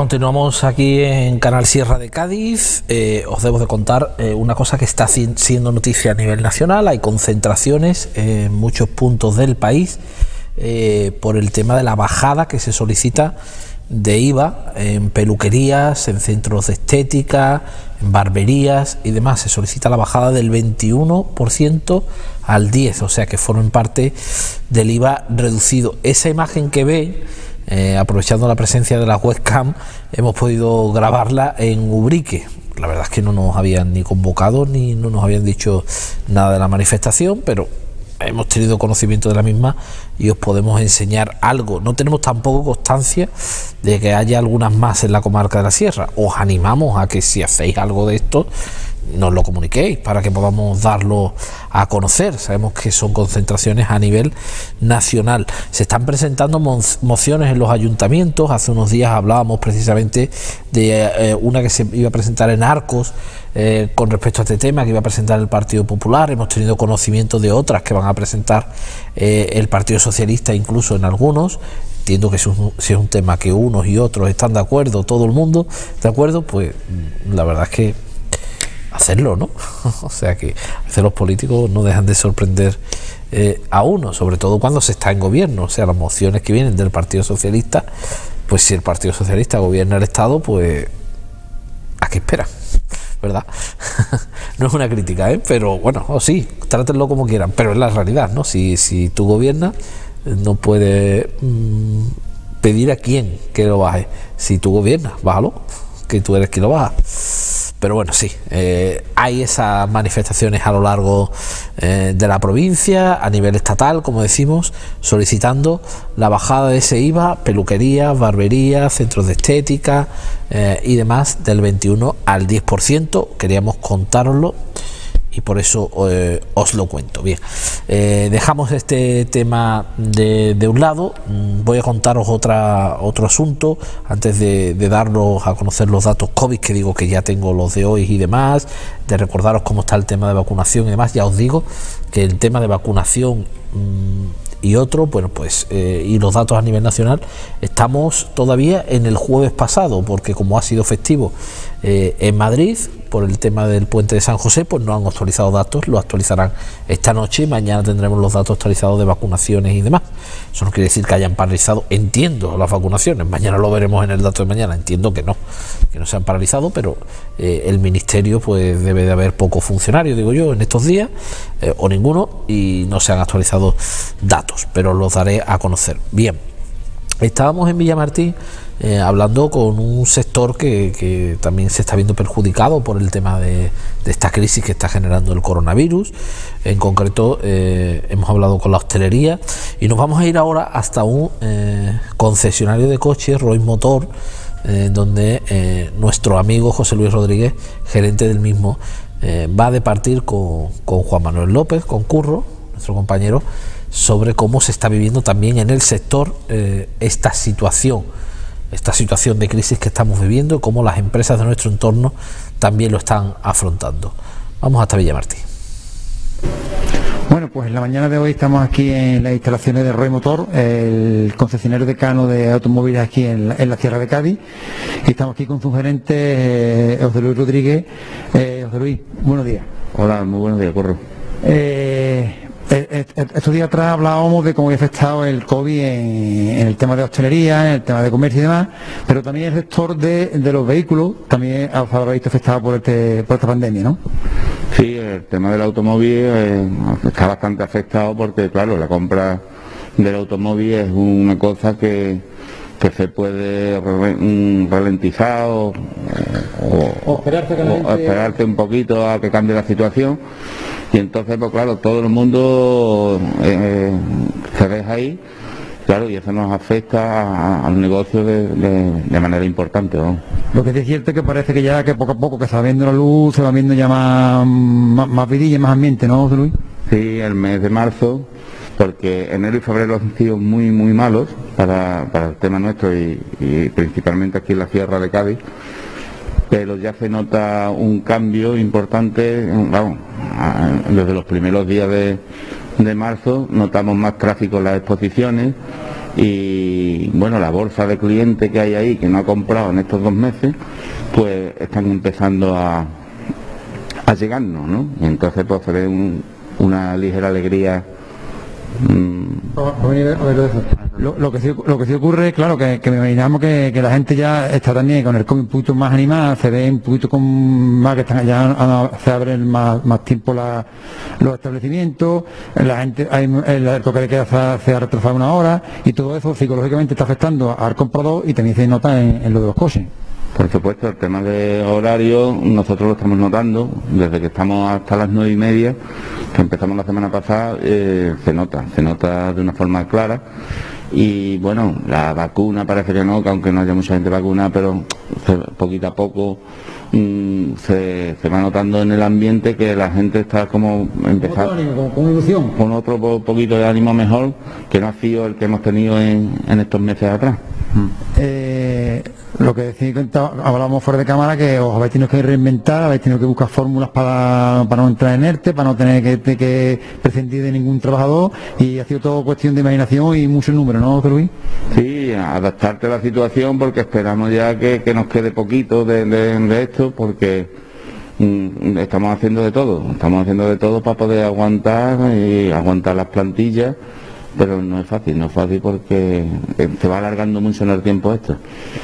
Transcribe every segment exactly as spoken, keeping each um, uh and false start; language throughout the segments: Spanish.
continuamos aquí en Canal Sierra de Cádiz. Eh, os debo de contar eh, una cosa que está siendo noticia a nivel nacional. Hay concentraciones en muchos puntos del país eh, por el tema de la bajada que se solicita de I V A en peluquerías, en centros de estética, en barberías y demás. Se solicita la bajada del veintiuno por ciento al diez por ciento, o sea que formen parte del I V A reducido. Esa imagen que ven, eh, aprovechando la presencia de la webcam, hemos podido grabarla en Ubrique. La verdad es que no nos habían ni convocado ni no nos habían dicho nada de la manifestación, pero hemos tenido conocimiento de la misma y os podemos enseñar algo. No tenemos tampoco constancia de que haya algunas más en la comarca de la Sierra. Os animamos a que si hacéis algo de esto nos lo comuniquéis para que podamos darlo a conocer. Sabemos que son concentraciones a nivel nacional. Se están presentando mo mociones en los ayuntamientos. Hace unos días hablábamos precisamente de eh, una que se iba a presentar en Arcos eh, con respecto a este tema, que iba a presentar el Partido Popular. Hemos tenido conocimiento de otras que van a presentar eh, el Partido Socialista, incluso en algunos. Entiendo que si es, un, si es un tema que unos y otros están de acuerdo, todo el mundo de acuerdo, pues la verdad es que hacerlo, ¿no? O sea que a veces los políticos no dejan de sorprender eh, a uno, sobre todo cuando se está en gobierno. O sea, las mociones que vienen del Partido Socialista, pues si el Partido Socialista gobierna el Estado, pues ¿a qué espera? ¿Verdad? No es una crítica, ¿eh? Pero bueno, o sí, trátenlo como quieran, pero es la realidad, ¿no? Si, si tú gobiernas, no puedes mmm, pedir a quién que lo baje. Si tú gobiernas, bájalo, que tú eres quien lo baja. Pero bueno, sí, eh, hay esas manifestaciones a lo largo eh, de la provincia, a nivel estatal, como decimos, solicitando la bajada de ese I V A, peluquerías, barberías, centros de estética eh, y demás, del veintiuno al diez por ciento. Queríamos contároslo y por eso eh, os lo cuento. Bien, eh, dejamos este tema de, de un lado. Voy a contaros otra, otro asunto antes de, de daros a conocer los datos COVID, que digo que ya tengo los de hoy y demás, de recordaros cómo está el tema de vacunación y demás. Ya os digo que el tema de vacunación mmm, y otro, bueno, pues eh, y los datos a nivel nacional, estamos todavía en el jueves pasado, porque como ha sido festivo eh, en Madrid por el tema del puente de San José, pues no han actualizado datos. Lo actualizarán esta noche y mañana tendremos los datos actualizados de vacunaciones y demás. Eso no quiere decir que hayan paralizado, entiendo, las vacunaciones. Mañana lo veremos en el dato de mañana. Entiendo que no, que no se han paralizado, pero eh, el ministerio pues debe de haber pocos funcionarios, digo yo, en estos días, eh, o ninguno, y no se han actualizado datos, pero los daré a conocer. Bien, estábamos en Villamartín eh, hablando con un sector que, que también se está viendo perjudicado por el tema de, de esta crisis que está generando el coronavirus. En concreto eh, hemos hablado con la hostelería y nos vamos a ir ahora hasta un eh, concesionario de coches, Roy Motor, eh, donde eh, nuestro amigo José Luis Rodríguez, gerente del mismo, eh, va a departir con, con Juan Manuel López, con Curro, nuestro compañero, sobre cómo se está viviendo también en el sector eh, esta situación, esta situación de crisis que estamos viviendo y cómo las empresas de nuestro entorno también lo están afrontando. Vamos hasta Villamartín. Bueno, pues en la mañana de hoy estamos aquí en las instalaciones de Roy Motor, el concesionario decano de automóviles aquí en la, en la Sierra de Cádiz, y estamos aquí con su gerente, eh, José Luis Rodríguez. Eh, José Luis, buenos días. Hola, muy buenos días, Corro. Eh, Estos días atrás hablábamos de cómo había afectado el COVID en, en el tema de hostelería, en el tema de comercio y demás, pero también el sector de, de los vehículos también os habrá visto afectado por, este, por esta pandemia, ¿no? Sí, el tema del automóvil eh, está bastante afectado porque, claro, la compra del automóvil es una cosa que, que se puede ralentizar o, o, o, o esperarse un poquito a que cambie la situación. Y entonces, pues claro, todo el mundo eh, se deja ahí, claro, y eso nos afecta a, al negocio de, de, de manera importante, ¿no? Lo que es cierto es que parece que ya que poco a poco que se va viendo la luz, se va viendo ya más, más, más vidilla, más ambiente, ¿no, José Luis? Sí, el mes de marzo, porque enero y febrero han sido muy, muy malos para, para el tema nuestro y, y principalmente aquí en la Sierra de Cádiz. Pero ya se nota un cambio importante, vamos, desde los primeros días de, de marzo notamos más tráfico en las exposiciones y bueno, la bolsa de clientes que hay ahí que no ha comprado en estos dos meses, pues están empezando a, a llegarnos, ¿no? Y entonces pues se ve un, una ligera alegría. Lo, lo, que sí, lo que sí ocurre, claro, que, que me imaginamos que, que la gente ya está también con el COVID un poquito más animada, se ve un poquito con más que están ya se abren más, más tiempo la, los establecimientos, la gente, hay, el toque de queda se, se ha retrasado una hora y todo eso psicológicamente está afectando al comprador y también se nota en, en lo de los coches. Por supuesto, el tema de horario nosotros lo estamos notando desde que estamos hasta las nueve y media, que empezamos la semana pasada, eh, se nota, se nota de una forma clara. Y bueno, la vacuna parece que no, que aunque no haya mucha gente vacunada, pero se, poquito a poco mmm, se, se va notando en el ambiente que la gente está como empezando con, con ilusión, con otro po poquito de ánimo mejor, que no ha sido el que hemos tenido en, en estos meses atrás. Eh, lo que decía, hablábamos fuera de cámara, que os habéis tenido que reinventar, habéis tenido que buscar fórmulas para, para no entrar en ERTE, para no tener que, que, que prescindir de ningún trabajador, y ha sido todo cuestión de imaginación y mucho número, ¿no, José Luis? Sí, adaptarte a la situación, porque esperamos ya que, que nos quede poquito de, de, de esto, porque mm, estamos haciendo de todo, estamos haciendo de todo para poder aguantar y aguantar las plantillas. Pero no es fácil, no es fácil porque se va alargando mucho en el tiempo esto.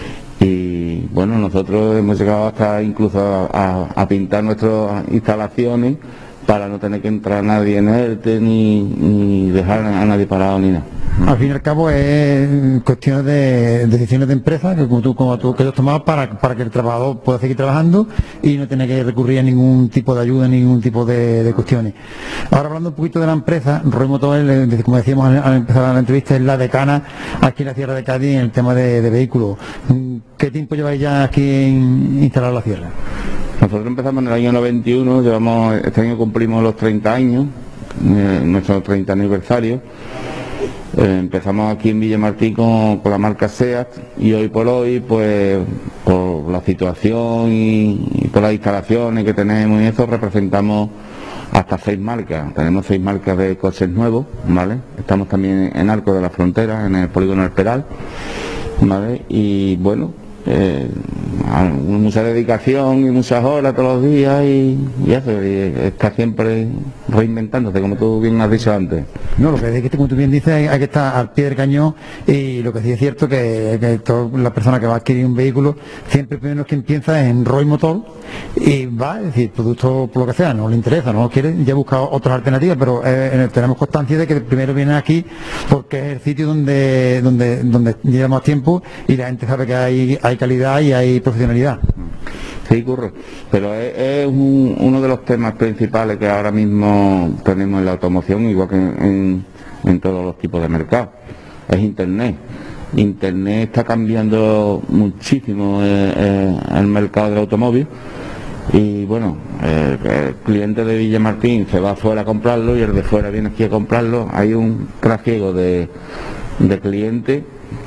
Y bueno, nosotros hemos llegado hasta incluso a, a, a pintar nuestras instalaciones para no tener que entrar nadie en ERTE ni, ni dejar a nadie parado ni nada. Al fin y al cabo es cuestiones de decisiones de empresa que como tú, como tú que has tomado para, para que el trabajador pueda seguir trabajando y no tener que recurrir a ningún tipo de ayuda, ningún tipo de, de cuestiones. Ahora hablando un poquito de la empresa, Roy Motor, como decíamos al, al empezar la entrevista, es la decana aquí en la Sierra de Cádiz en el tema de, de vehículos. ¿Qué tiempo lleváis ya aquí en instalar la sierra? Nosotros empezamos en el año noventa y uno, llevamos, este año cumplimos los treinta años, eh, nuestro treinta aniversario. Eh, empezamos aquí en Villamartín con, con la marca SEAT y hoy por hoy, pues por la situación y, y por las instalaciones que tenemos y eso, representamos hasta seis marcas. Tenemos seis marcas de coches nuevos, ¿vale? Estamos también en Arco de la Frontera, en el polígono El Peral, ¿vale? Y bueno, eh, mucha dedicación y muchas horas todos los días y, y eso, y está siempre reinventándose, como tú bien has dicho antes. No, lo que es que como tú bien dices, hay, hay que estar al pie del cañón, y lo que sí es cierto que, que toda la persona que va a adquirir un vehículo siempre primero quien piensa es en Roy Motor y va, es decir, producto por lo que sea, no le interesa, no quiere, ya busca otras alternativas, pero eh, tenemos constancia de que primero vienen aquí porque es el sitio donde donde donde lleva más tiempo y la gente sabe que hay, hay calidad y hay profesionalidad. Sí, Curro, pero es, es un, uno de los temas principales que ahora mismo tenemos en la automoción, igual que en, en, en todos los tipos de mercados, es Internet. Internet está cambiando muchísimo eh, eh, el mercado del automóvil y bueno, eh, el cliente de Villamartín se va afuera a comprarlo y el de fuera viene aquí a comprarlo. Hay un trasiego de, de clientes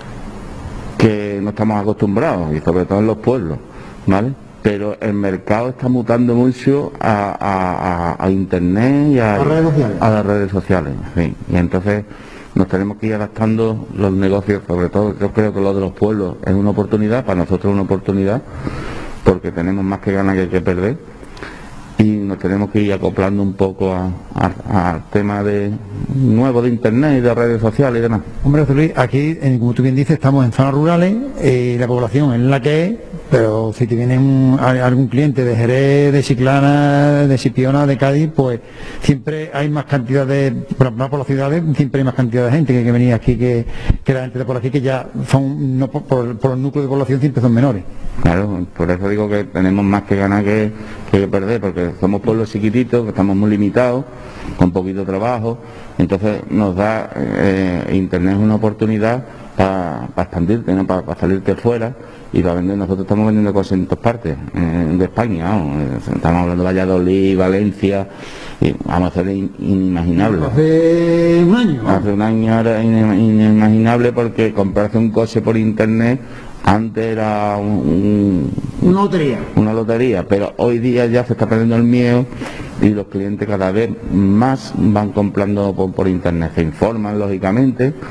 que no estamos acostumbrados, y sobre todo en los pueblos, ¿vale? Pero el mercado está mutando mucho a, a, a, a Internet y a, ¿A, redes sociales? a las redes sociales, sí. Y entonces nos tenemos que ir adaptando los negocios, sobre todo yo creo que lo de los pueblos es una oportunidad, para nosotros es una oportunidad, porque tenemos más que ganar que, que perder, y nos tenemos que ir acoplando un poco al tema de nuevo de Internet y de redes sociales y demás. Hombre, José Luis, aquí, como tú bien dices, estamos en zonas rurales y la población es la que es, pero si te viene un, algún cliente de Jerez, de Chiclana, de Chipiona, de Cádiz, pues siempre hay más cantidad de, más por las ciudades, siempre hay más cantidad de gente que, que venía aquí que, que la gente de por aquí, que ya son, no por, por, por los núcleos de población siempre son menores. Claro, por eso digo que tenemos más que ganar que, que perder, porque somos pueblos chiquititos, que estamos muy limitados, con poquito trabajo, entonces nos da, eh, Internet es una oportunidad para pa expandirte, ¿no? Para pa salirte fuera y para vender. Nosotros estamos vendiendo cosas en todas partes eh, de España, ¿no? Estamos hablando de Valladolid, Valencia, y vamos a ser in, inimaginable. Hace un año. Hace un año era inimaginable, porque comprarse un coche por Internet antes era un, un, una lotería. Una lotería, pero hoy día ya se está perdiendo el miedo y los clientes cada vez más van comprando por, por Internet. Se informan, lógicamente,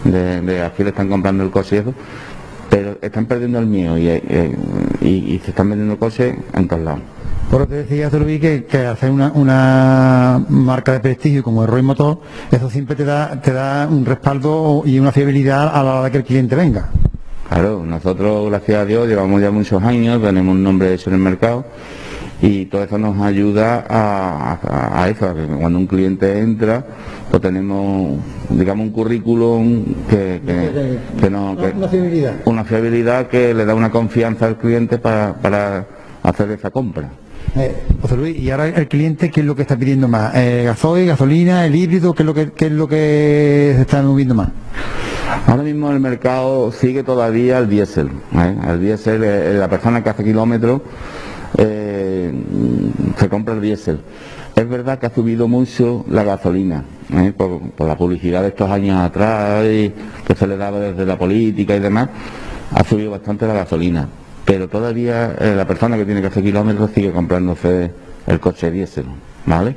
de, de aquí le están comprando el coche y eso, pero están perdiendo el miedo y, y, y se están vendiendo coches en todos lados. Por eso te decía, te lo vi, que, que hacer una, una marca de prestigio como el Roy Motor, eso siempre te da, te da un respaldo y una fiabilidad a la hora de que el cliente venga. Claro, nosotros, gracias a Dios, llevamos ya muchos años, tenemos un nombre hecho en el mercado y todo eso nos ayuda a, a, a eso, a que cuando un cliente entra, pues tenemos, digamos, un currículum que, que, que no, que, una fiabilidad. Una fiabilidad que le da una confianza al cliente para, para hacer esa compra. Eh, José Luis, y ahora el cliente, ¿qué es lo que está pidiendo más? Eh, ¿Gasoil, gasolina, el híbrido? ¿Qué es lo que, qué es lo que se está moviendo más? Ahora mismo el mercado sigue todavía el diésel. ¿eh? El diésel, eh, la persona que hace kilómetros eh, se compra el diésel. Es verdad que ha subido mucho la gasolina, ¿eh? por, por la publicidad de estos años atrás y que se le daba desde la política y demás, ha subido bastante la gasolina. Pero todavía eh, la persona que tiene que hacer kilómetros sigue comprándose el coche diésel, ¿vale?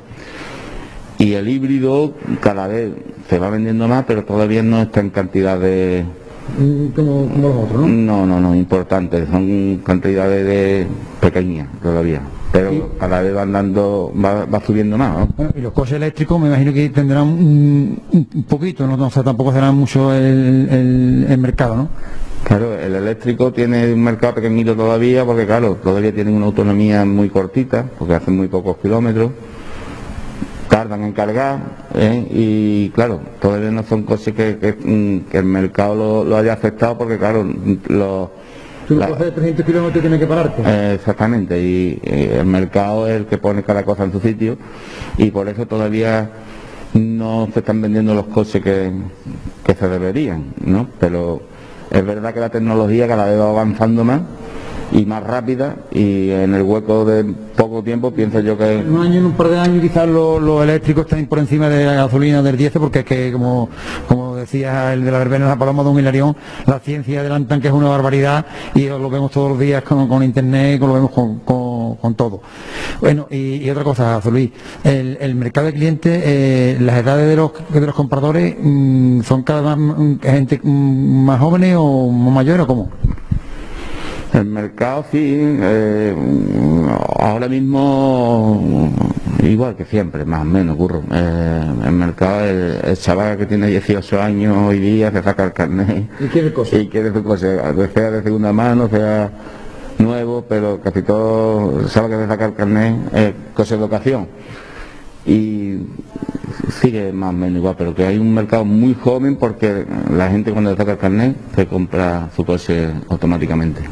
Y el híbrido cada vez se va vendiendo más, pero todavía no está en cantidad de... Como, como los otros, ¿no? No, no, no, importantes, son cantidades de pequeñas todavía, pero ¿sí? Cada vez van dando, va, va subiendo más, ¿no? Bueno, y los coches eléctricos me imagino que tendrán un, un poquito, ¿no? O sea, tampoco será mucho el, el, el mercado, ¿no? Claro, el eléctrico tiene un mercado pequeñito todavía, porque claro, todavía tienen una autonomía muy cortita, porque hacen muy pocos kilómetros, tardan en cargar, ¿eh? Y claro, todavía no son coches que, que, que el mercado lo, lo haya afectado, porque claro, los... Si un coche de trescientos kilómetros tiene que pararte. Eh, exactamente, y, y el mercado es el que pone cada cosa en su sitio, y por eso todavía no se están vendiendo los coches que, que se deberían, ¿no? Pero es verdad que la tecnología cada vez va avanzando más y más rápida, y en el hueco de poco tiempo pienso yo que... En un año, en un par de años quizás los lo eléctricos están por encima de la gasolina del diésel, porque es que como, como decía el de la verbena de la Paloma, don Hilarión, la ciencia adelantan que es una barbaridad y lo vemos todos los días con, con internet, lo vemos con, con, con todo. Bueno, y, y otra cosa, José Luis, el, el mercado de clientes, eh, las edades de los, de los compradores mmm, son cada vez más gente mmm, más jóvenes o más mayores, o cómo. El mercado sí, eh, ahora mismo igual que siempre, más o menos, curro. Eh, el mercado, el, el chaval que tiene dieciocho años hoy día se saca el carnet y quiere cosas. Y quiere su coche, sea de segunda mano, sea nuevo, pero casi todo sabe que se saca el carnet, eh, coche de ocasión. Y sigue más o menos igual, pero que hay un mercado muy joven, porque la gente cuando le saca el carnet se compra su coche automáticamente.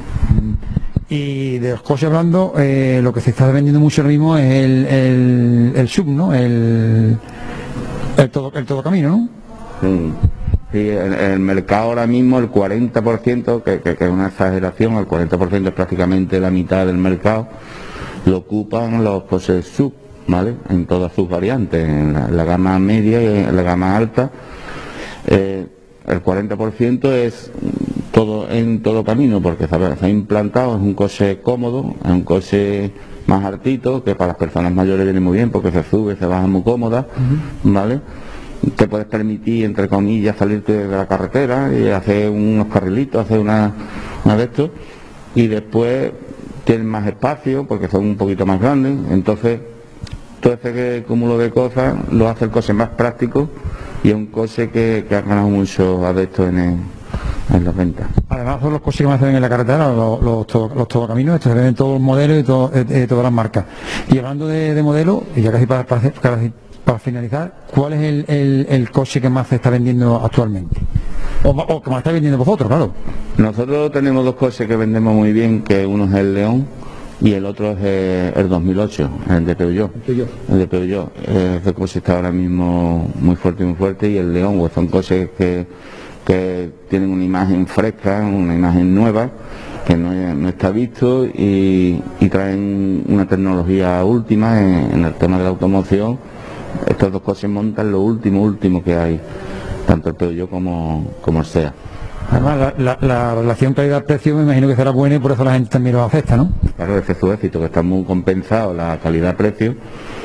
Y de los coches hablando, eh, lo que se está vendiendo mucho ahora mismo es el, el, el sub, ¿no? El, el, todo, el todo camino, ¿no? Sí, sí, el, el mercado ahora mismo, el cuarenta por ciento, que, que, que es una exageración, el cuarenta por ciento es prácticamente la mitad del mercado, lo ocupan los coches sub, ¿vale? En todas sus variantes, en la, en la gama media y en la gama alta. Eh, el cuarenta por ciento es todo en todo camino, porque ¿sabes? Se ha implantado, es un coche cómodo, es un coche más hartito, que para las personas mayores viene muy bien, porque se sube, se baja muy cómoda, uh-huh. ¿Vale? Te puedes permitir, entre comillas, salirte de la carretera y hacer unos carrilitos, hacer una, una de estos, y después tienes más espacio, porque son un poquito más grandes, entonces todo ese cúmulo de cosas lo hace el coche más práctico, y es un coche que, que ha ganado muchos adeptos en, el, en las ventas. Además son los coches que más se ven en la carretera, los, los, todo, los todocaminos, estos se ven en todos los modelos y todo, eh, eh, todas las marcas. Y hablando de, de modelos, y ya casi para, para, para, para finalizar, ¿cuál es el, el, el coche que más se está vendiendo actualmente? O, o que más está vendiendo vosotros, claro. Nosotros tenemos dos coches que vendemos muy bien, que uno es el León y el otro es el, el dos mil ocho, el de Peugeot. El, Peugeot. el de Peugeot. Ese coche está ahora mismo muy fuerte, muy fuerte, y el León, pues son coches que, que tienen una imagen fresca, una imagen nueva, que no, no está visto, y, y traen una tecnología última en, en el tema de la automoción. Estos dos coches montan lo último, último que hay, tanto el Peugeot como, como el SEAT. Además, la, la, la relación calidad-precio me imagino que será buena, y por eso la gente también lo acepta, ¿no? Claro, ese es su éxito, que está muy compensado la calidad-precio,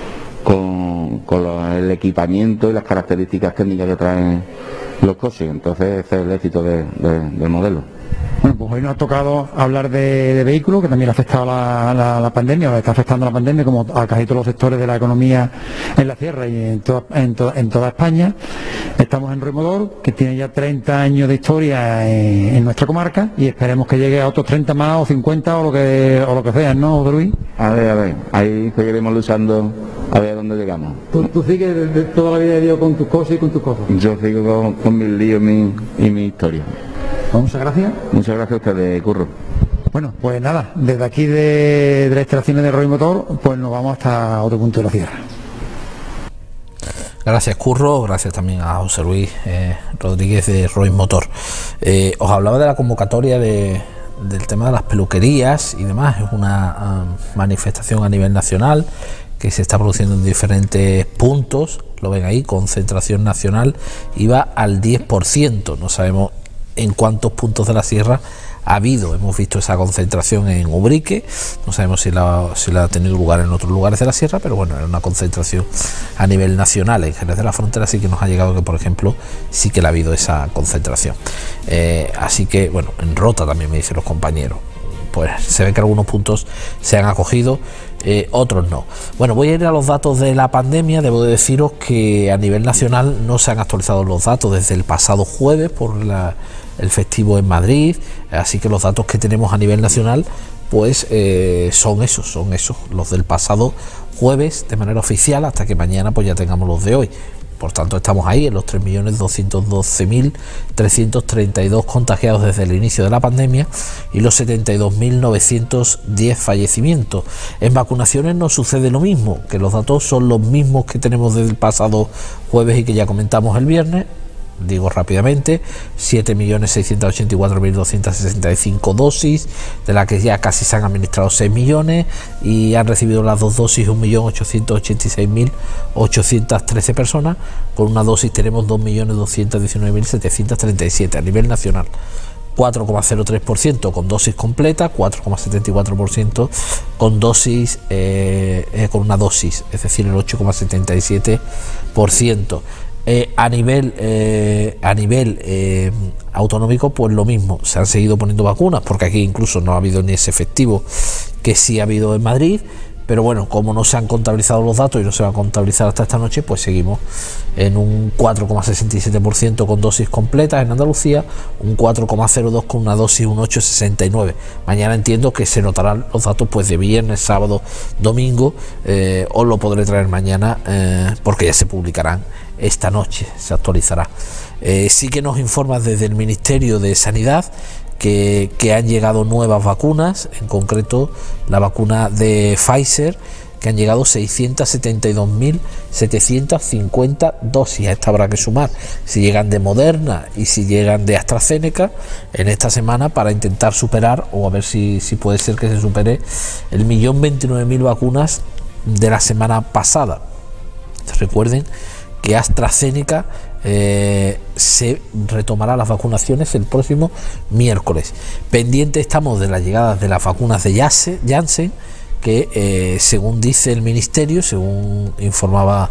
con, con lo- el equipamiento y las características técnicas que traen los coches. Entonces ese es el éxito de- de- del modelo. Bueno, pues hoy nos ha tocado hablar de, de vehículos, que también le ha afectado la, la- la pandemia, o está afectando la pandemia, como a casi todos los sectores de la economía en la sierra y en, toda, en, to- en toda España. Estamos en Roimotor, que tiene ya treinta años de historia en, en nuestra comarca, y esperemos que llegue a otros treinta más o cincuenta o lo que o lo que sea, ¿no, José Luis? A ver, a ver, ahí seguiremos luchando a ver a dónde llegamos. Tú, tú sigues de, de toda la vida de Dios con tus cosas y con tus cosas. Yo sigo con, con mis líos mi, y mi historia. Pues muchas gracias. Muchas gracias a ustedes, Curro. Bueno, pues nada, desde aquí de, de las instalaciones de Roimotor, pues nos vamos hasta otro punto de la sierra. Gracias, Curro, gracias también a José Luis eh, Rodríguez de Roimotor. Eh, os hablaba de la convocatoria de, del tema de las peluquerías y demás. Es una um, manifestación a nivel nacional que se está produciendo en diferentes puntos. Lo ven ahí, concentración nacional, y va al diez por ciento. No sabemos en cuántos puntos de la sierra ha habido. Hemos visto esa concentración en Ubrique, no sabemos si la, si la ha tenido lugar en otros lugares de la sierra, pero bueno, era una concentración a nivel nacional. En Jerez de la Frontera sí que nos ha llegado que, por ejemplo, sí que la ha habido esa concentración. Eh, así que, bueno, en Rota también me dicen los compañeros. Pues se ve que algunos puntos se han acogido, eh, otros no. Bueno, voy a ir a los datos de la pandemia. Debo de deciros que a nivel nacional no se han actualizado los datos desde el pasado jueves por la, el festivo en Madrid, así que los datos que tenemos a nivel nacional pues eh, son esos, son esos, los del pasado jueves de manera oficial, hasta que mañana pues ya tengamos los de hoy. Por tanto, estamos ahí en los tres millones doscientos doce mil trescientos treinta y dos contagiados desde el inicio de la pandemia y los setenta y dos mil novecientos diez fallecimientos. En vacunaciones no sucede lo mismo, que los datos son los mismos que tenemos desde el pasado jueves y que ya comentamos el viernes. Digo rápidamente, siete millones seiscientos ochenta y cuatro mil doscientos sesenta y cinco dosis, de las que ya casi se han administrado seis millones y han recibido las dos dosis un millón ochocientos ochenta y seis mil ochocientos trece personas. Con una dosis tenemos dos millones doscientos diecinueve mil setecientos treinta y siete a nivel nacional. cuatro coma cero tres por ciento con dosis completa, cuatro coma setenta y cuatro por ciento con dosis eh, eh, con una dosis, es decir, el ocho coma setenta y siete por ciento. Eh, a nivel eh, a nivel eh, autonómico, pues lo mismo, se han seguido poniendo vacunas, porque aquí incluso no ha habido ni ese efectivo que sí ha habido en Madrid, pero bueno, como no se han contabilizado los datos y no se van a contabilizar hasta esta noche, pues seguimos en un cuatro coma sesenta y siete por ciento con dosis completas en Andalucía, un cuatro coma cero dos con una dosis un ocho coma sesenta y nueve. Mañana entiendo que se notarán los datos pues de viernes, sábado, domingo, eh, os lo podré traer mañana eh, porque ya se publicarán esta noche, se actualizará. Eh, sí que nos informa desde el Ministerio de Sanidad que, que han llegado nuevas vacunas, en concreto la vacuna de Pfizer, que han llegado seiscientos setenta y dos mil setecientos cincuenta dosis. A esta habrá que sumar si llegan de Moderna y si llegan de AstraZeneca en esta semana, para intentar superar, o a ver si, si puede ser que se supere el millón veintinueve mil vacunas de la semana pasada. Recuerden que AstraZeneca eh, se retomará las vacunaciones el próximo miércoles. Pendiente estamos de la llegada de las vacunas de Janssen, que eh, según dice el Ministerio, según informaba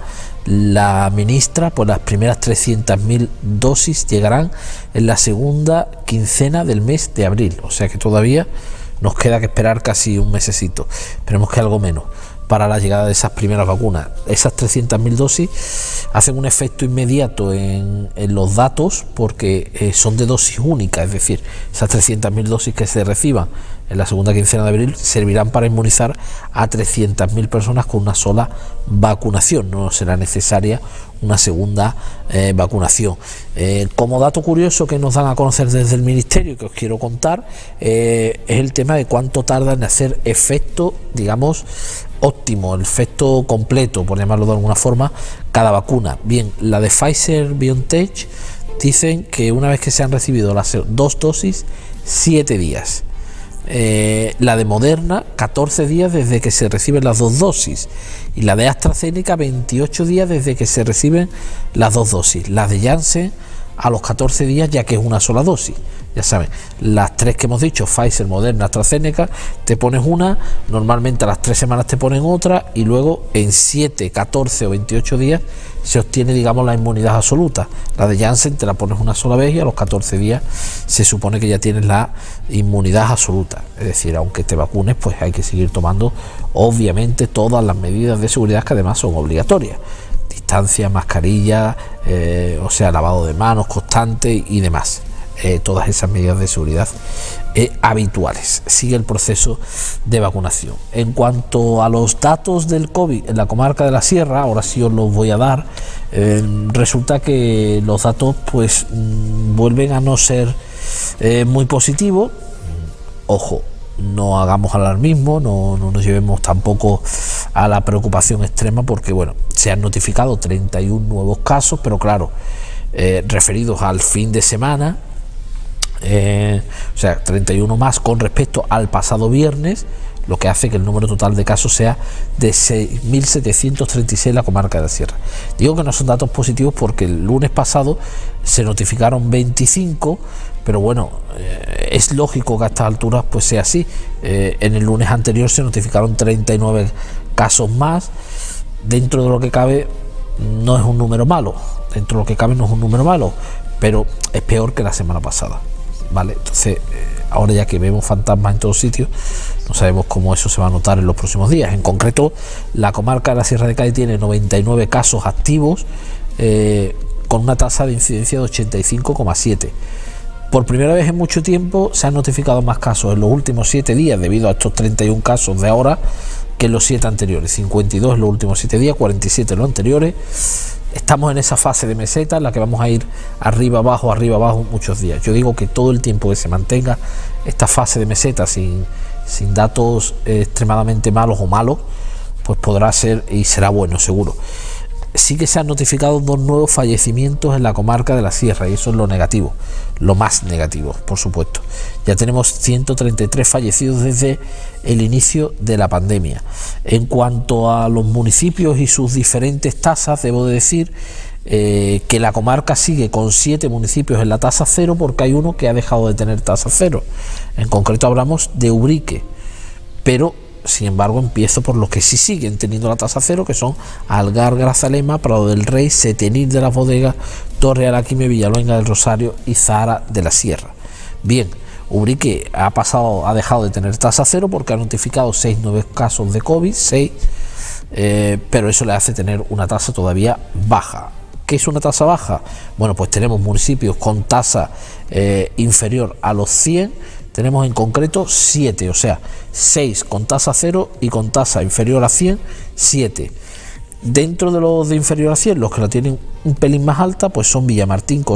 la ministra, pues las primeras trescientas mil dosis llegarán en la segunda quincena del mes de abril, o sea que todavía nos queda que esperar casi un mesecito, esperemos que algo menos, para la llegada de esas primeras vacunas. Esas trescientas mil dosis hacen un efecto inmediato en, en los datos, porque eh, son de dosis única, es decir, esas trescientas mil dosis que se reciban en la segunda quincena de abril servirán para inmunizar a trescientas mil personas con una sola vacunación, no será necesaria una segunda eh, vacunación. Eh, como dato curioso que nos dan a conocer desde el Ministerio, que os quiero contar, eh, es el tema de cuánto tarda en hacer efecto, digamos, óptimo, el efecto completo, por llamarlo de alguna forma, cada vacuna. Bien, la de Pfizer BioNTech dicen que una vez que se han recibido las dos dosis, siete días. Eh, la de Moderna, catorce días desde que se reciben las dos dosis, y la de AstraZeneca, veintiocho días desde que se reciben las dos dosis. La de Janssen a los catorce días, ya que es una sola dosis. ya saben, las tres que hemos dicho, Pfizer, Moderna, AstraZeneca, te pones una, normalmente a las tres semanas te ponen otra y luego en siete, catorce o veintiocho días se obtiene, digamos, la inmunidad absoluta. La de Janssen te la pones una sola vez y a los catorce días se supone que ya tienes la inmunidad absoluta. Es decir, aunque te vacunes, pues hay que seguir tomando obviamente todas las medidas de seguridad que además son obligatorias. Distancia, mascarilla, eh, o sea, lavado de manos constante y demás. Eh, todas esas medidas de seguridad eh, habituales. Sigue el proceso de vacunación. En cuanto a los datos del COVID en la comarca de la Sierra, ahora sí os los voy a dar, eh, resulta que los datos pues mmm, vuelven a no ser eh, muy positivos. Ojo, no hagamos alarmismo, no, no nos llevemos tampoco a la preocupación extrema, porque bueno, se han notificado treinta y uno nuevos casos, pero claro, eh, referidos al fin de semana. Eh, o sea, treinta y uno más con respecto al pasado viernes, lo que hace que el número total de casos sea de seis mil setecientos treinta y seis en la comarca de la Sierra. Digo que no son datos positivos porque el lunes pasado se notificaron veinticinco, pero bueno, eh, es lógico que a estas alturas pues sea así. Eh, en el lunes anterior se notificaron treinta y nueve casos más. Dentro de lo que cabe no es un número malo, dentro de lo que cabe no es un número malo, pero es peor que la semana pasada. Vale, entonces eh, ahora ya que vemos fantasmas en todos sitios, no sabemos cómo eso se va a notar en los próximos días. En concreto, la comarca de la Sierra de Cádiz tiene noventa y nueve casos activos, eh, con una tasa de incidencia de ochenta y cinco coma siete. Por primera vez en mucho tiempo se han notificado más casos en los últimos siete días debido a estos treinta y uno casos de ahora que en los siete anteriores. cincuenta y dos en los últimos siete días, cuarenta y siete en los anteriores. Estamos en esa fase de meseta en la que vamos a ir arriba, abajo, arriba, abajo muchos días. Yo digo que todo el tiempo que se mantenga esta fase de meseta sin, sin datos eh, extremadamente malos o malos, pues podrá ser y será bueno, seguro. Sí que se han notificado dos nuevos fallecimientos en la comarca de la Sierra, y eso es lo negativo, lo más negativo, por supuesto. Ya tenemos ciento treinta y tres fallecidos desde el inicio de la pandemia. En cuanto a los municipios y sus diferentes tasas, debo de decir eh, que la comarca sigue con siete municipios en la tasa cero, porque hay uno que ha dejado de tener tasa cero. En concreto hablamos de Ubrique, pero sin embargo empiezo por los que sí siguen teniendo la tasa cero, que son Algar, Grazalema, Prado del Rey, Setenil de las Bodegas, Torre Araquime, Villaluenga del Rosario y Zahara de la Sierra. Bien, Ubrique ha pasado, ha dejado de tener tasa cero porque ha notificado seis nuevos casos de COVID, seis, eh, pero eso le hace tener una tasa todavía baja. ¿Qué es una tasa baja? Bueno, pues tenemos municipios con tasa eh, inferior a los cien. Tenemos en concreto siete, o sea, seis con tasa cero y con tasa inferior a cien, siete. Dentro de los de inferior a cien, los que la tienen un pelín más alta, pues son Villamartín con,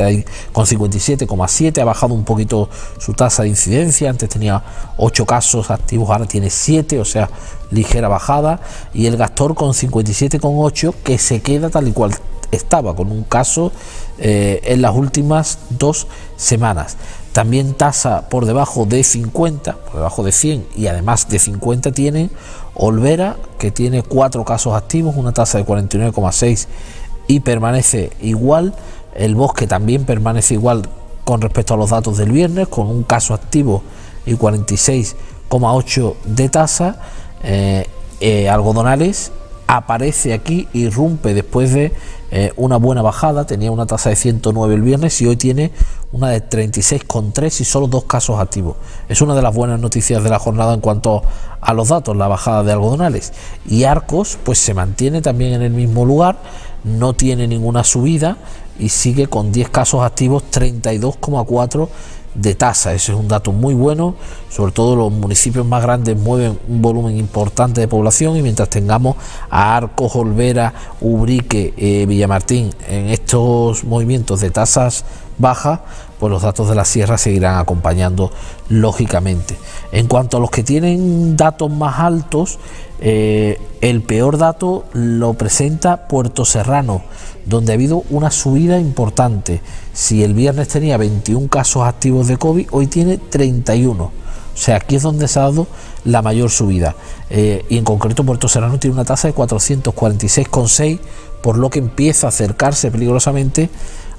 con cincuenta y siete coma siete, ha bajado un poquito su tasa de incidencia, antes tenía ocho casos activos, ahora tiene siete, o sea, ligera bajada, y el Gastor con cincuenta y siete coma ocho, que se queda tal y cual estaba, con un caso eh, en las últimas dos semanas. También tasa por debajo de cincuenta, por debajo de cien y además de cincuenta tiene Olvera, que tiene cuatro casos activos, una tasa de cuarenta y nueve coma seis y permanece igual. El Bosque también permanece igual con respecto a los datos del viernes, con un caso activo y cuarenta y seis coma ocho de tasa. Eh, eh, Algodonales aparece aquí, irrumpe después de eh, una buena bajada, tenía una tasa de ciento nueve el viernes y hoy tiene una de treinta y seis coma tres y solo dos casos activos. Es una de las buenas noticias de la jornada en cuanto a los datos, la bajada de Algodonales. Y Arcos pues se mantiene también en el mismo lugar, no tiene ninguna subida y sigue con diez casos activos, treinta y dos coma cuatro de tasa. Ese es un dato muy bueno, sobre todo los municipios más grandes mueven un volumen importante de población, y mientras tengamos a Arcos, Olvera, Ubrique, eh, Villamartín en estos movimientos de tasas bajas, pues los datos de la Sierra seguirán acompañando lógicamente. En cuanto a los que tienen datos más altos, eh, el peor dato lo presenta Puerto Serrano, donde ha habido una subida importante. Si el viernes tenía veintiún casos activos de COVID, hoy tiene treinta y uno. O sea, aquí es donde se ha dado la mayor subida. Eh, y en concreto Puerto Serrano tiene una tasa de cuatrocientos cuarenta y seis coma seis, por lo que empieza a acercarse peligrosamente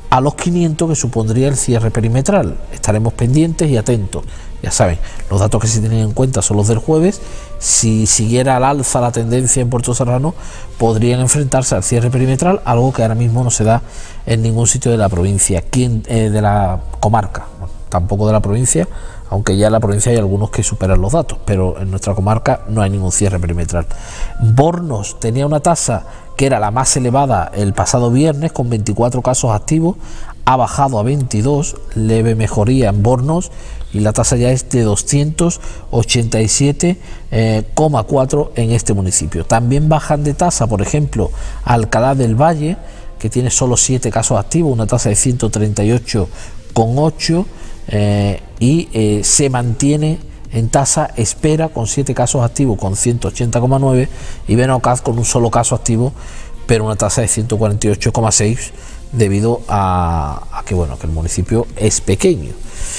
a los quinientos que supondría el cierre perimetral. Estaremos pendientes y atentos. Ya saben, los datos que se tienen en cuenta son los del jueves. Si siguiera al alza la tendencia en Puerto Serrano, podrían enfrentarse al cierre perimetral, algo que ahora mismo no se da en ningún sitio de la provincia, ¿Quién, eh, de la comarca, bueno, tampoco de la provincia, aunque ya en la provincia hay algunos que superan los datos, pero en nuestra comarca no hay ningún cierre perimetral. Bornos tenía una tasa que era la más elevada el pasado viernes, con veinticuatro casos activos, ha bajado a veintidós, leve mejoría en Bornos, y la tasa ya es de doscientos ochenta y siete coma cuatro en este municipio. También bajan de tasa, por ejemplo, Alcalá del Valle, que tiene solo siete casos activos, una tasa de ciento treinta y ocho coma ocho, eh, y eh, se mantiene en tasa espera con siete casos activos con ciento ochenta coma nueve, y Benaucaz con un solo caso activo pero una tasa de ciento cuarenta y ocho coma seis, debido a, a que bueno que el municipio es pequeño.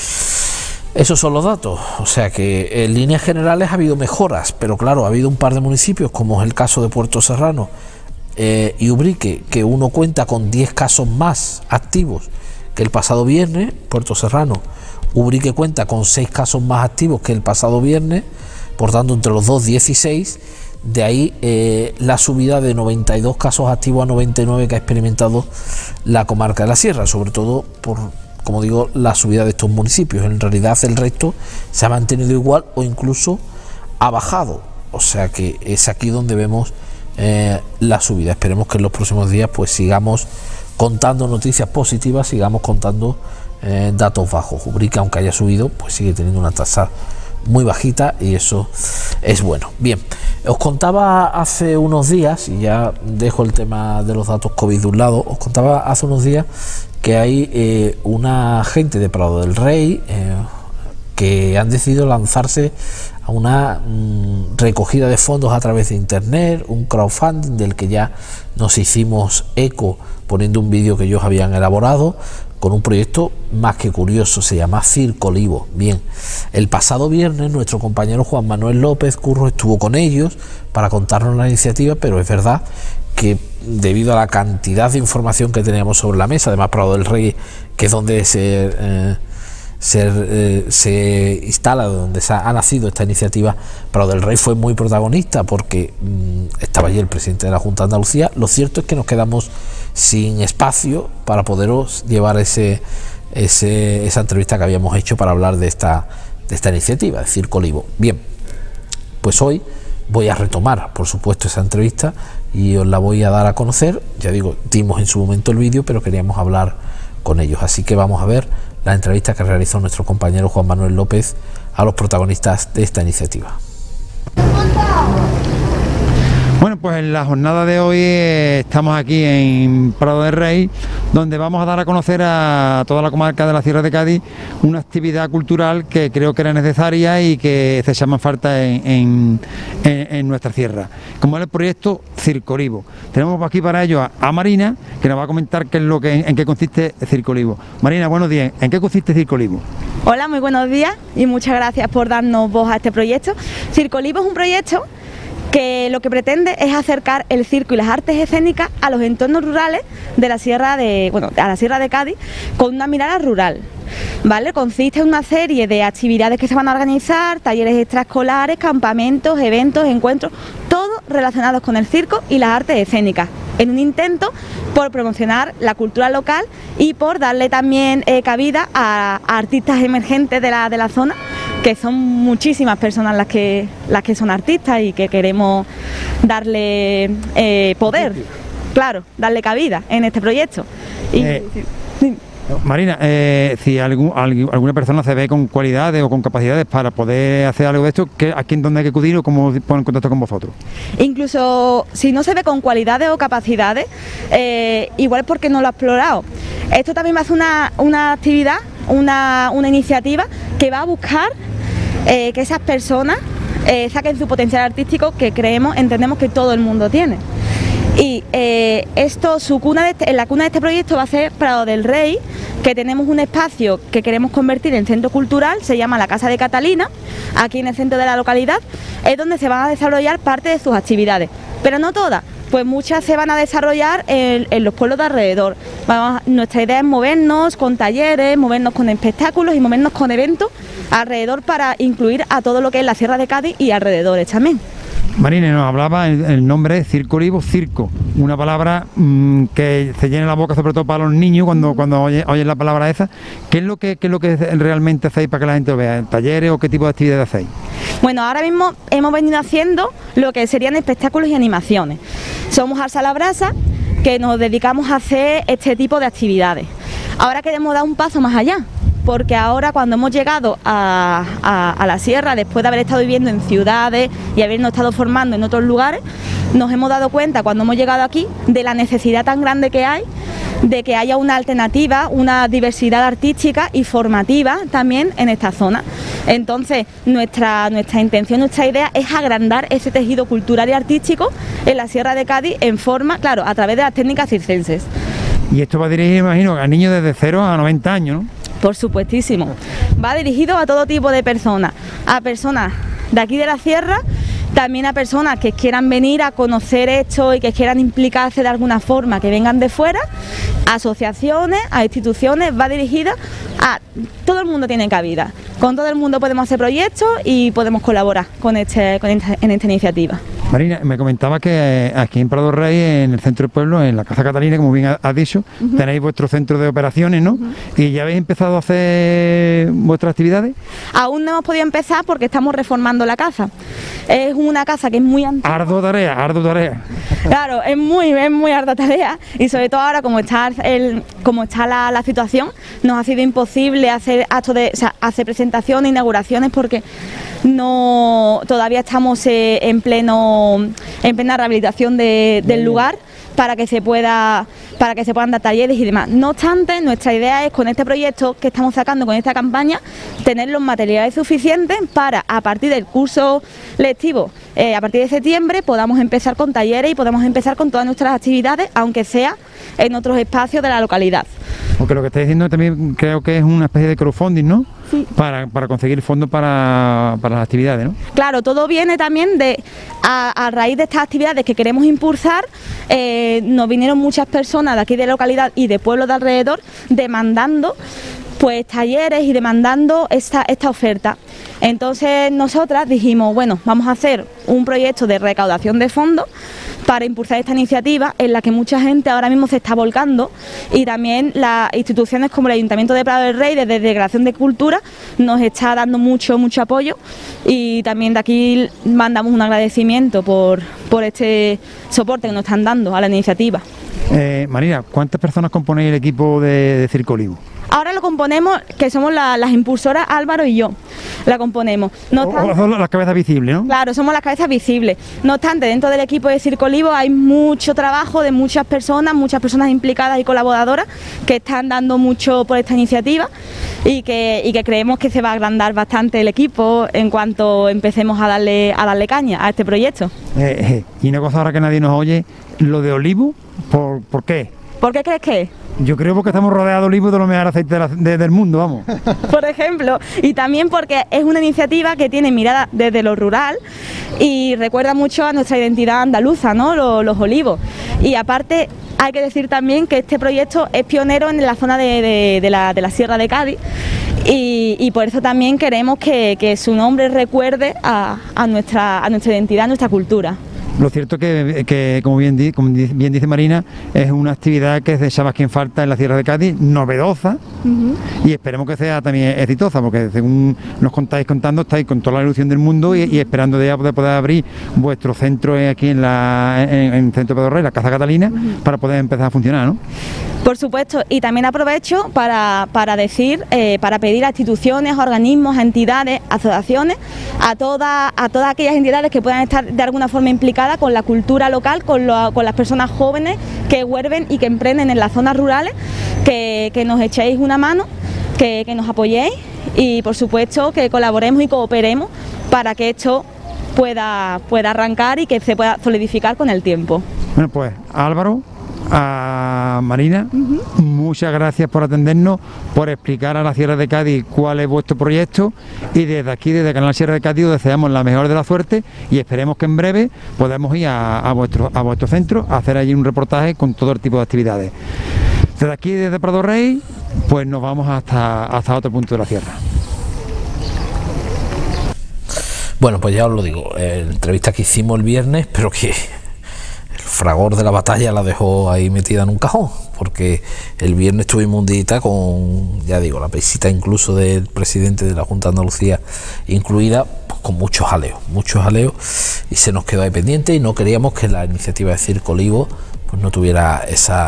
Esos son los datos, o sea que en líneas generales ha habido mejoras, pero claro, ha habido un par de municipios, como es el caso de Puerto Serrano eh, y Ubrique, que uno cuenta con diez casos más activos que el pasado viernes. Puerto Serrano, Ubrique cuenta con seis casos más activos que el pasado viernes, por tanto entre los dos dieciséis, de ahí eh, la subida de noventa y dos casos activos a noventa y nueve que ha experimentado la comarca de la Sierra, sobre todo por, como digo, la subida de estos municipios. En realidad el resto se ha mantenido igual o incluso ha bajado, o sea que es aquí donde vemos eh, la subida. Esperemos que en los próximos días pues sigamos contando noticias positivas, sigamos contando eh, datos bajos. Ubrique, aunque haya subido, pues sigue teniendo una tasa muy bajita y eso es bueno. Bien, os contaba hace unos días, y ya dejo el tema de los datos COVID de un lado, os contaba hace unos días que hay eh, una gente de Prado del Rey eh, que han decidido lanzarse a una mmm, recogida de fondos a través de internet, un crowdfunding del que ya nos hicimos eco poniendo un vídeo que ellos habían elaborado, con un proyecto más que curioso, se llama Circo Olivo. Bien, el pasado viernes nuestro compañero Juan Manuel López Curro estuvo con ellos para contarnos la iniciativa, pero es verdad que debido a la cantidad de información que teníamos sobre la mesa, además Prado del Rey, que es donde se, eh, se, eh, se instala, donde se ha, ha nacido esta iniciativa, Prado del Rey fue muy protagonista porque mmm, estaba allí el presidente de la Junta de Andalucía. Lo cierto es que nos quedamos sin espacio para poderos llevar ese, ese, esa entrevista que habíamos hecho para hablar de esta, de esta iniciativa, de Circo Olivo. Bien, pues hoy voy a retomar, por supuesto, esa entrevista y os la voy a dar a conocer. Ya digo, dimos en su momento el vídeo, pero queríamos hablar con ellos, así que vamos a ver la entrevista que realizó nuestro compañero Juan Manuel López a los protagonistas de esta iniciativa. Bueno, pues en la jornada de hoy eh, estamos aquí en Prado del Rey, donde vamos a dar a conocer a toda la comarca de la Sierra de Cádiz una actividad cultural que creo que era necesaria y que se llama falta en, en, en, en nuestra sierra, como es el proyecto Circo Olivo. Tenemos aquí para ello a, a Marina, que nos va a comentar qué es lo que, en, en qué consiste Circo Olivo. Marina, buenos días. ¿En qué consiste Circo Olivo? Hola, muy buenos días y muchas gracias por darnos voz a este proyecto. Circo Olivo es un proyecto que lo que pretende es acercar el circo y las artes escénicas a los entornos rurales de la sierra de, bueno, a la Sierra de Cádiz, con una mirada rural, ¿vale? Consiste en una serie de actividades que se van a organizar, talleres extraescolares, campamentos, eventos, encuentros, todos relacionados con el circo y las artes escénicas, en un intento por promocionar la cultura local y por darle también eh, cabida a, a artistas emergentes de la, de la zona, que son muchísimas personas las que, las que son artistas y que queremos darle eh, poder, claro, darle cabida en este proyecto. Y, eh, sí. Marina, eh, si algún, alguna persona se ve con cualidades o con capacidades para poder hacer algo de esto, ¿a quién dónde hay que acudir o cómo ponen en contacto con vosotros? Incluso si no se ve con cualidades o capacidades, eh, igual es porque no lo ha explorado. Esto también va a ser una, una actividad, una, una iniciativa que va a buscar eh, que esas personas eh, saquen su potencial artístico, que creemos, entendemos que todo el mundo tiene. Y eh, esto, su cuna de este, en la cuna de este proyecto va a ser Prado del Rey, que tenemos un espacio que queremos convertir en centro cultural, se llama la Casa de Catalina, aquí en el centro de la localidad, es donde se van a desarrollar parte de sus actividades, pero no todas, pues muchas se van a desarrollar en, en los pueblos de alrededor. Vamos, nuestra idea es movernos con talleres, movernos con espectáculos y movernos con eventos alrededor para incluir a todo lo que es la Sierra de Cádiz y alrededores también. Marina, nos hablaba el, el nombre Circo Olivo, circo, una palabra mmm, que se llena la boca sobre todo para los niños cuando, cuando oyen, oyen la palabra esa. ¿Qué es lo que, qué es lo que realmente hacéis para que la gente lo vea? ¿Talleres o qué tipo de actividades hacéis? Bueno, ahora mismo hemos venido haciendo lo que serían espectáculos y animaciones. Somos Alza la Brasa, que nos dedicamos a hacer este tipo de actividades. Ahora queremos dar un paso más allá, porque ahora cuando hemos llegado a, a, a la sierra, después de haber estado viviendo en ciudades y habernos estado formando en otros lugares, nos hemos dado cuenta cuando hemos llegado aquí de la necesidad tan grande que hay de que haya una alternativa, una diversidad artística y formativa también en esta zona. Entonces, nuestra, nuestra intención, nuestra idea es agrandar ese tejido cultural y artístico en la Sierra de Cádiz en forma, claro, a través de las técnicas circenses. Y esto va dirigido, imagino, a niños desde cero a noventa años, ¿no? Por supuestísimo. Va dirigido a todo tipo de personas, a personas de aquí de la sierra, también a personas que quieran venir a conocer esto y que quieran implicarse de alguna forma, que vengan de fuera, a asociaciones, a instituciones, va dirigida a todo el mundo tiene cabida. Con todo el mundo podemos hacer proyectos y podemos colaborar con este, con esta, en esta iniciativa. Marina, me comentaba que aquí en Prado Rey, en el centro del pueblo, en la Casa Catalina, como bien has dicho, uh-huh. tenéis vuestro centro de operaciones, ¿no? Uh-huh. ¿Y ya habéis empezado a hacer vuestras actividades? Aún no hemos podido empezar porque estamos reformando la casa. Es una casa que es muy antigua. Arduo tarea, arduo tarea. Claro, es muy, es muy ardua tarea y sobre todo ahora como está, el, como está la, la situación, nos ha sido imposible hacer actos de, o sea, hacer presentaciones, inauguraciones porque no todavía estamos eh, en pleno en plena rehabilitación de, del lugar para que se pueda para que se puedan dar talleres y demás. No obstante, nuestra idea es con este proyecto que estamos sacando con esta campaña tener los materiales suficientes para a partir del curso lectivo, eh, a partir de septiembre podamos empezar con talleres y podamos empezar con todas nuestras actividades, aunque sea en otros espacios de la localidad. Porque lo que está diciendo también creo que es una especie de crowdfunding, ¿no? Sí. Para, para conseguir fondos para, para las actividades, ¿no? Claro, todo viene también de, a, a raíz de estas actividades que queremos impulsar, eh, nos vinieron muchas personas de aquí de la localidad y de pueblos de alrededor demandando pues talleres y demandando esta, esta oferta. Entonces nosotras dijimos, bueno, vamos a hacer un proyecto de recaudación de fondos para impulsar esta iniciativa en la que mucha gente ahora mismo se está volcando y también las instituciones como el Ayuntamiento de Prado del Rey desde Delegación de Cultura nos está dando mucho, mucho apoyo y también de aquí mandamos un agradecimiento por, por este soporte que nos están dando a la iniciativa. Eh, Marina, ¿cuántas personas componéis el equipo de, de Circo Olivo? Ahora lo componemos, que somos la, las impulsoras Álvaro y yo, la componemos. No obstante, son las cabezas visibles, ¿no? Claro, somos las cabezas visibles. No obstante, dentro del equipo de Circo Olivo hay mucho trabajo de muchas personas, muchas personas implicadas y colaboradoras que están dando mucho por esta iniciativa y que, y que creemos que se va a agrandar bastante el equipo en cuanto empecemos a darle, a darle caña a este proyecto. Eh, eh, y una cosa ahora que nadie nos oye, lo de olivo, ¿por, ¿por qué? ¿Por qué crees que es? Yo creo porque estamos rodeados de olivos de los mejores aceites de la, de, del mundo, vamos. Por ejemplo, y también porque es una iniciativa que tiene mirada desde lo rural y recuerda mucho a nuestra identidad andaluza, ¿no? Los, los olivos. Y aparte hay que decir también que este proyecto es pionero en la zona de, de, de, la, de la Sierra de Cádiz y, y por eso también queremos que, que su nombre recuerde a, a, nuestra, a nuestra identidad, a nuestra cultura. Lo cierto es que, que como, bien di, como bien dice Marina, es una actividad que se llama Quien Falta en la Sierra de Cádiz, novedosa, uh-huh. y esperemos que sea también exitosa, porque según nos contáis contando, estáis con toda la ilusión del mundo y, y esperando de poder, poder abrir vuestro centro aquí en, la, en, en el centro de Prado Rey, la Casa Catalina, uh-huh. para poder empezar a funcionar, ¿no? Por supuesto, y también aprovecho para, para decir, eh, para pedir a instituciones, organismos, a entidades, asociaciones, a, toda, a todas aquellas entidades que puedan estar de alguna forma implicadas con la cultura local, con, lo, con las personas jóvenes que huerven y que emprenden en las zonas rurales, que, que nos echéis una mano, que, que nos apoyéis y por supuesto que colaboremos y cooperemos para que esto pueda, pueda arrancar y que se pueda solidificar con el tiempo. Bueno, pues Álvaro, a Marina, Uh-huh. muchas gracias por atendernos, por explicar a la Sierra de Cádiz cuál es vuestro proyecto, y desde aquí, desde Canal Sierra de Cádiz, os deseamos la mejor de la suerte y esperemos que en breve podamos ir a, a, vuestro, a vuestro centro a hacer allí un reportaje con todo el tipo de actividades. Desde aquí, desde Prado Rey, pues nos vamos hasta, hasta otro punto de la sierra. Bueno, pues ya os lo digo, eh, la entrevista que hicimos el viernes, pero que el fragor de la batalla la dejó ahí metida en un cajón, porque el viernes tuvimos un día con, ya digo, la visita incluso del presidente de la Junta de Andalucía incluida, pues, con muchos jaleos, muchos jaleos, y se nos quedó ahí pendiente y no queríamos que la iniciativa de Circo Olivo pues no tuviera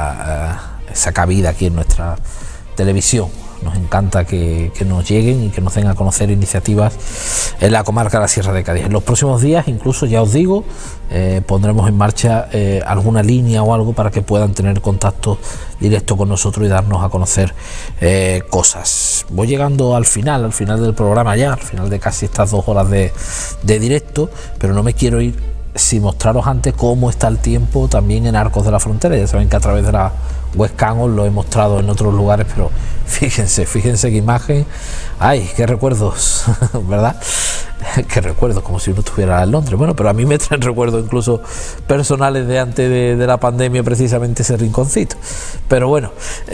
esa, uh, esa cabida aquí en nuestra televisión. Nos encanta que, que nos lleguen y que nos den a conocer iniciativas en la comarca de la Sierra de Cádiz. En los próximos días, incluso ya os digo, eh, pondremos en marcha eh, alguna línea o algo para que puedan tener contacto directo con nosotros y darnos a conocer eh, cosas. Voy llegando al final, al final del programa ya, al final de casi estas dos horas de, de directo, pero no me quiero ir sin mostraros antes cómo está el tiempo también en Arcos de la Frontera. Ya saben que a través de la webcam os lo he mostrado en otros lugares, pero fíjense, fíjense qué imagen, ay, qué recuerdos, ¿verdad? Qué recuerdos, como si uno estuviera en Londres. Bueno, pero a mí me traen recuerdos incluso personales de antes de, de la pandemia, precisamente ese rinconcito. Pero bueno,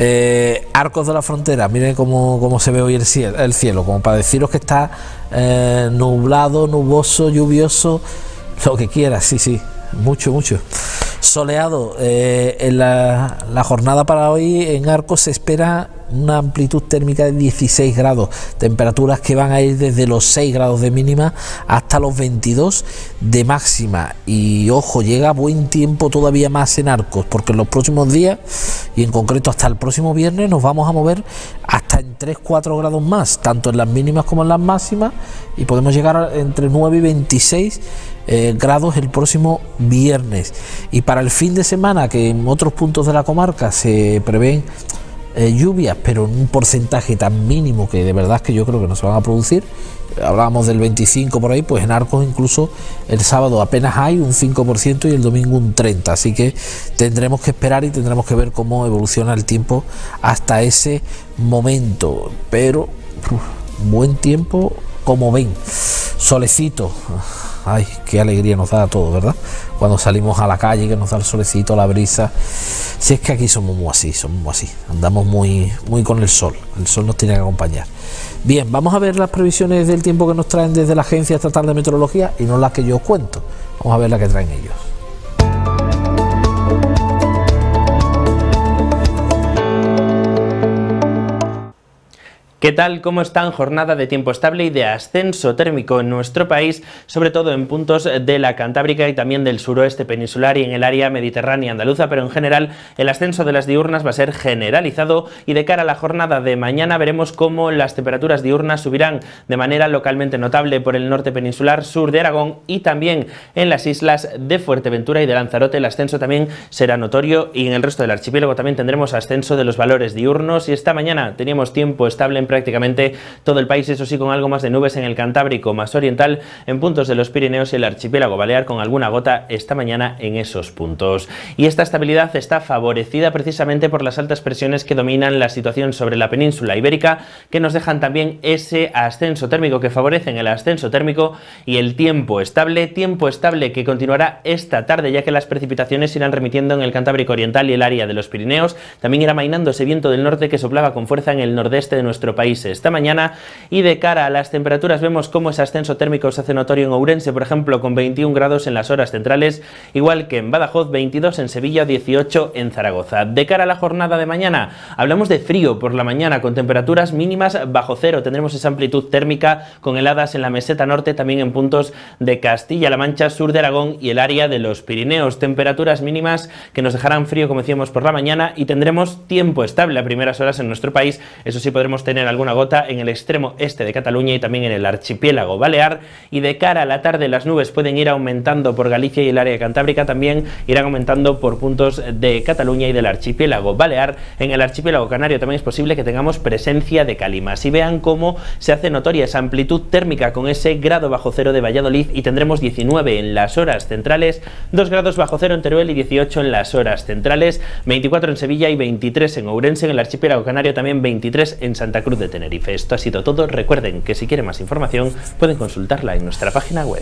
eh, Arcos de la Frontera, miren cómo, cómo se ve hoy el cielo, el cielo, como para deciros que está eh, nublado, nuboso, lluvioso, lo que quieras, sí, sí, mucho, mucho. Soleado, eh, en la, la jornada para hoy en Arcos se espera una amplitud térmica de dieciséis grados, temperaturas que van a ir desde los seis grados de mínima hasta los veintidós de máxima, y ojo, llega buen tiempo todavía más en Arcos, porque en los próximos días y en concreto hasta el próximo viernes nos vamos a mover hasta en tres cuatro grados más, tanto en las mínimas como en las máximas, y podemos llegar a entre nueve y veintiséis eh, grados el próximo viernes. Y para el fin de semana, que en otros puntos de la comarca se prevén Eh, lluvias, pero en un porcentaje tan mínimo que de verdad es que yo creo que no se van a producir. Hablábamos del veinticinco por ahí, pues en Arcos incluso el sábado apenas hay un cinco por ciento y el domingo un treinta por ciento, así que tendremos que esperar y tendremos que ver cómo evoluciona el tiempo hasta ese momento, pero uf, buen tiempo, como ven, solecito. Ay, qué alegría nos da a todos, ¿verdad? Cuando salimos a la calle, que nos da el solecito, la brisa. Si es que aquí somos muy así, somos muy así. Andamos muy, muy con el sol. El sol nos tiene que acompañar. Bien, vamos a ver las previsiones del tiempo que nos traen desde la Agencia Estatal de Meteorología y no las que yo os cuento. Vamos a ver las que traen ellos. ¿Qué tal? ¿Cómo están? Jornada de tiempo estable y de ascenso térmico en nuestro país, sobre todo en puntos de la Cantábrica y también del suroeste peninsular y en el área mediterránea andaluza, pero en general el ascenso de las diurnas va a ser generalizado y de cara a la jornada de mañana veremos cómo las temperaturas diurnas subirán de manera localmente notable por el norte peninsular, sur de Aragón y también en las islas de Fuerteventura y de Lanzarote. El ascenso también será notorio y en el resto del archipiélago también tendremos ascenso de los valores diurnos, y esta mañana teníamos tiempo estable en prácticamente todo el país, eso sí, con algo más de nubes en el Cantábrico más oriental, en puntos de los Pirineos y el archipiélago balear, con alguna gota esta mañana en esos puntos. Y esta estabilidad está favorecida precisamente por las altas presiones que dominan la situación sobre la península ibérica, que nos dejan también ese ascenso térmico, que favorecen el ascenso térmico y el tiempo estable, tiempo estable que continuará esta tarde, ya que las precipitaciones irán remitiendo en el Cantábrico oriental y el área de los Pirineos. También irá amainando ese viento del norte que soplaba con fuerza en el nordeste de nuestro país esta mañana. Y de cara a las temperaturas vemos cómo ese ascenso térmico se hace notorio en Ourense, por ejemplo, con veintiún grados en las horas centrales, igual que en Badajoz, veintidós en Sevilla, dieciocho en Zaragoza. De cara a la jornada de mañana, hablamos de frío por la mañana, con temperaturas mínimas bajo cero. Tendremos esa amplitud térmica con heladas en la meseta norte, también en puntos de Castilla-La Mancha, sur de Aragón y el área de los Pirineos. Temperaturas mínimas que nos dejarán frío, como decíamos, por la mañana, y tendremos tiempo estable a primeras horas en nuestro país. Eso sí, podremos tener alguna gota en el extremo este de Cataluña y también en el archipiélago balear, y de cara a la tarde las nubes pueden ir aumentando por Galicia y el área cantábrica, también irán aumentando por puntos de Cataluña y del archipiélago balear. En el archipiélago canario también es posible que tengamos presencia de calimas, y vean cómo se hace notoria esa amplitud térmica con ese grado bajo cero de Valladolid, y tendremos diecinueve en las horas centrales, dos grados bajo cero en Teruel y dieciocho en las horas centrales, veinticuatro en Sevilla y veintitrés en Ourense. En el archipiélago canario también veintitrés en Santa Cruz de Tenerife. Esto ha sido todo. Recuerden que si quieren más información pueden consultarla en nuestra página web.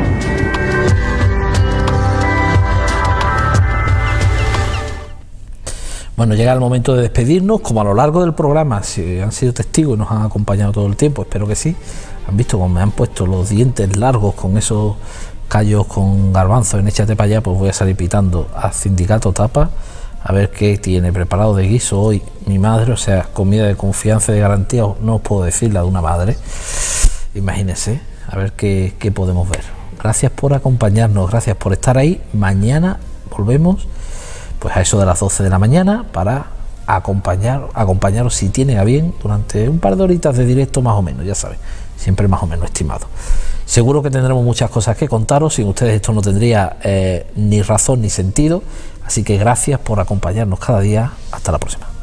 Bueno, llega el momento de despedirnos, como a lo largo del programa, si han sido testigos y nos han acompañado todo el tiempo, espero que sí. Han visto cómo me han puesto los dientes largos con esos callos con garbanzos en Échate para allá, pues voy a salir pitando al sindicato Tapa a ver qué tiene preparado de guiso hoy mi madre, o sea, comida de confianza y de garantía, no os puedo decir la de una madre, imagínense, a ver qué, qué podemos ver. Gracias por acompañarnos, gracias por estar ahí. Mañana volvemos pues a eso de las doce de la mañana para acompañar, acompañaros si tiene a bien durante un par de horitas de directo más o menos, ya sabes, siempre más o menos estimado. Seguro que tendremos muchas cosas que contaros, sin ustedes esto no tendría eh, ni razón ni sentido, así que gracias por acompañarnos cada día, hasta la próxima.